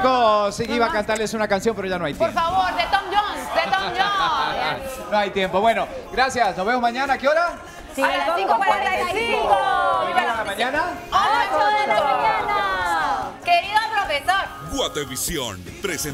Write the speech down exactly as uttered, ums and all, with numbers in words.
chicos, iba a cantarles una canción, pero ya no hay tiempo. Por favor, de Tom Jones, de Tom Jones. No hay tiempo. Bueno, gracias. Nos vemos mañana. ¿A qué hora? Sí, a las cinco cuarenta y cinco. ¿Y para la mañana? ocho de la mañana. Querido profesor. Guatevisión presenta.